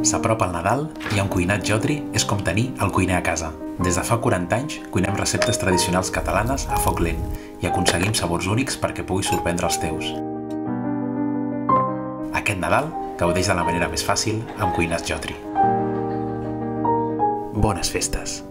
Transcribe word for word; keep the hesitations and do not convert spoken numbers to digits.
S'apropa el Nadal i un cuinat Jodri és com tenir el cuiner a casa. Des de fa quaranta anys cuinem receptes tradicionals catalanes a foc lent i aconseguim sabors únics perquè puguis sorprendre els teus. Aquest Nadal gaudeix de la manera més fàcil amb Cuines Jodri. Bones festes!